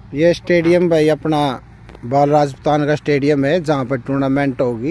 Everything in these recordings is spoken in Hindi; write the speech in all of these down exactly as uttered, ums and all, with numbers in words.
ये स्टेडियम भाई अपना बाल राजपूतान का स्टेडियम है जहाँ पर टूर्नामेंट होगी।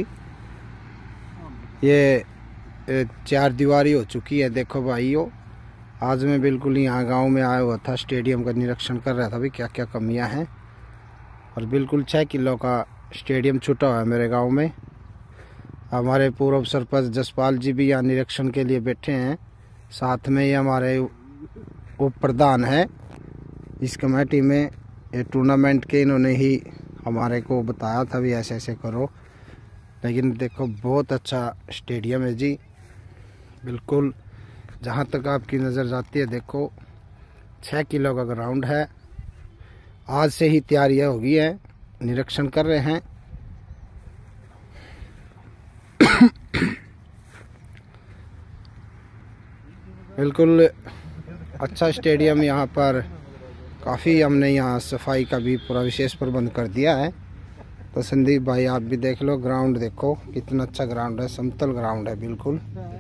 ये चार दीवारी हो चुकी है। देखो भाइयों, आज मैं बिल्कुल यहाँ गांव में आया हुआ था, स्टेडियम का निरीक्षण कर रहा था भी क्या क्या कमियां हैं। और बिल्कुल छः किलो का स्टेडियम छूटा हुआ है मेरे गांव में। हमारे पूर्व सरपंच जसपाल जी भी यहाँ निरीक्षण के लिए बैठे हैं। साथ में ही हमारे उप प्रधान है इस कमेटी में। ये टूर्नामेंट के इन्होंने ही हमारे को बताया था भी ऐसे ऐसे करो। लेकिन देखो बहुत अच्छा स्टेडियम है जी। बिल्कुल जहाँ तक आपकी नज़र जाती है, देखो छः किलो का ग्राउंड है। आज से ही तैयारियाँ हो गई है, निरीक्षण कर रहे हैं। बिल्कुल अच्छा स्टेडियम। यहाँ पर काफ़ी हमने यहाँ सफाई का भी पूरा विशेष प्रबंध कर दिया है। तो संदीप भाई आप भी देख लो, ग्राउंड देखो कितना अच्छा ग्राउंड है, समतल ग्राउंड है बिल्कुल।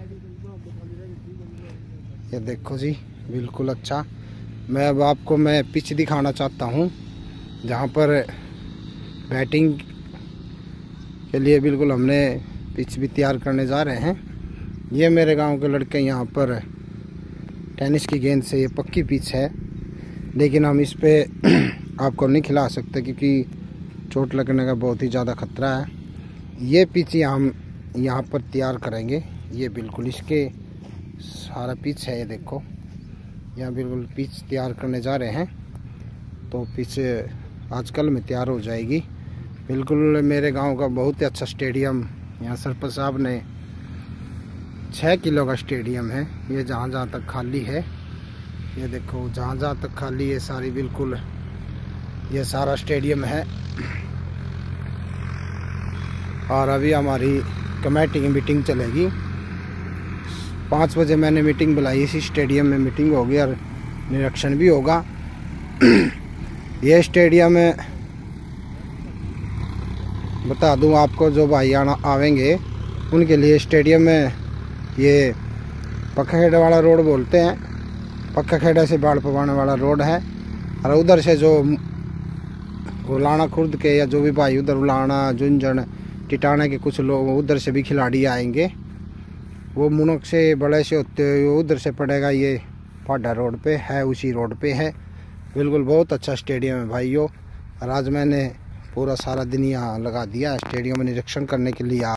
ये देखो जी बिल्कुल अच्छा। मैं अब आपको मैं पिच दिखाना चाहता हूँ जहाँ पर बैटिंग के लिए बिल्कुल हमने पिच भी तैयार करने जा रहे हैं। ये मेरे गांव के लड़के यहाँ पर टेनिस की गेंद से, ये पक्की पिच है लेकिन हम इस पे आपको नहीं खिला सकते क्योंकि चोट लगने का बहुत ही ज़्यादा खतरा है। ये पिच हम यहाँ पर तैयार करेंगे। ये बिल्कुल इसके सारा पिच है। ये देखो यहाँ बिल्कुल पिच तैयार करने जा रहे हैं। तो पिच आजकल में तैयार हो जाएगी। बिल्कुल मेरे गांव का बहुत ही अच्छा स्टेडियम यहाँ सरपंच साहब ने छः किलो का स्टेडियम है। ये जहाँ जहाँ तक खाली है, ये देखो जहाँ जहाँ तक खाली है सारी बिल्कुल ये सारा स्टेडियम है। और अभी हमारी कमेटी की मीटिंग चलेगी। पाँच बजे मैंने मीटिंग बुलाई, इसी स्टेडियम में मीटिंग होगी और निरीक्षण भी होगा। ये स्टेडियम में बता दूं आपको, जो भाई आना आवेंगे उनके लिए स्टेडियम में ये पक्का खेड़ा वाला रोड बोलते हैं। पक्का खेड़ा से बाढ़ पवाने वाला रोड है। और उधर से जो उलाना खुर्द के या जो भी भाई उधर उलाना झुंझुन टिटाना के कुछ लोग उधर से भी खिलाड़ी आएंगे। वो मुनक से बड़े से होते हुए उधर से पड़ेगा। ये पाडा रोड पे है, उसी रोड पे है। बिल्कुल बहुत अच्छा स्टेडियम है भाइयों। और आज मैंने पूरा सारा दिन यहाँ लगा दिया स्टेडियम में निरीक्षण करने के लिए।